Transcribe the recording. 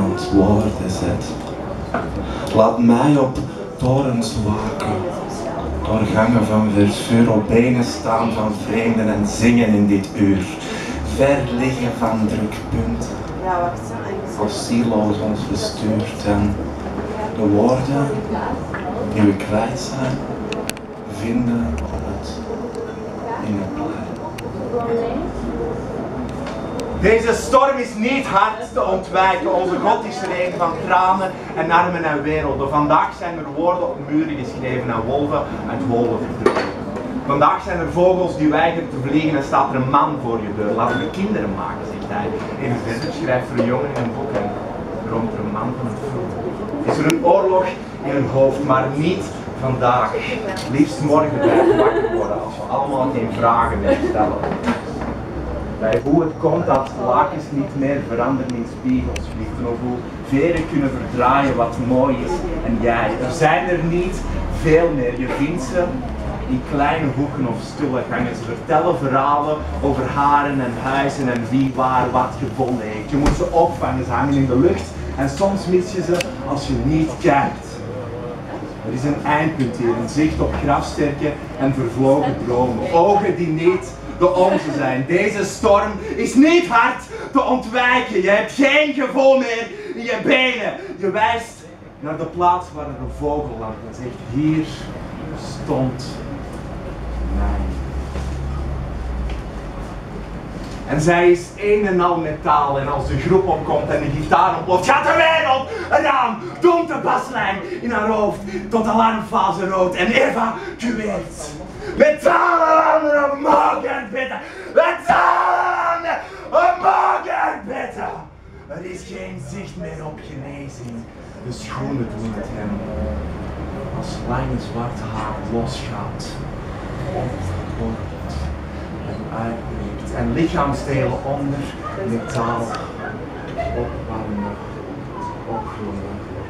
woorden zet. Laat mij op torens waken, door gangen van vervuur, op benen staan van vreemden en zingen in dit uur. Ver liggen van drukpunten, als zieloos ons bestuurt en de woorden die we kwijt zijn, vinden het in het blij. Deze storm is niet hard te ontwijken. Onze God is er een van tranen en armen en werelden. Vandaag zijn er woorden op muren geschreven en wolven uit holen verdreven. Vandaag zijn er vogels die weigeren te vliegen en staat er een man voor je deur. Laten we kinderen maken, zegt hij. In het desert schrijft voor een jongen in een boek en droomt er een man van het vroeg. Is er een oorlog in hun hoofd, maar niet vandaag. Liefst morgen bij het wakker worden als we allemaal geen vragen meer stellen. Bij hoe het komt dat lakens niet meer veranderen in spiegels vliegen, of hoe veren kunnen verdraaien wat mooi is en jij. Er zijn er niet veel meer, je vindt ze in kleine hoeken of stille gangen. Ze vertellen verhalen over haren en huizen en wie waar wat gevonden heeft. Je moet ze opvangen, ze hangen in de lucht en soms mis je ze als je niet kijkt. Er is een eindpunt hier, een zicht op grafsterken en vervlogen dromen. Ogen die niet de onze zijn. Deze storm is niet hard te ontwijken. Je hebt geen gevoel meer in je benen. Je wijst naar de plaats waar er een vogel landt en zegt: hier stond mij. En zij is een en al metaal en als de groep opkomt en de gitaar ontploft, gaat de wereld eraan. Doemt de baslijn in haar hoofd tot alarmfase rood en evacueert. Metalen mogen bidden! Metalen mogen bidden! Er is geen zicht meer op genezing. De schoenen doen het hem. Als lange zwarte haar losgaat, opborrelt en uitbreekt. En lichaamsdelen onder metaal opwarmen, opgroeien.